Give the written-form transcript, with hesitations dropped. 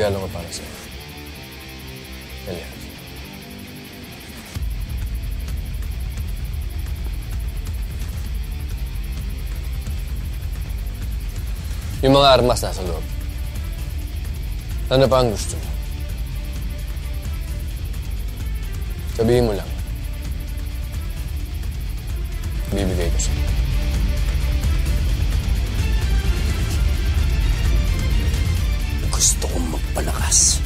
regalo ko para sa'yo. Elias. Yung mga armas nasa loob. Ano pa ang gusto mo? Sabihin mo lang. Bibigay ko sa'yo. Gusto kong magpalakas.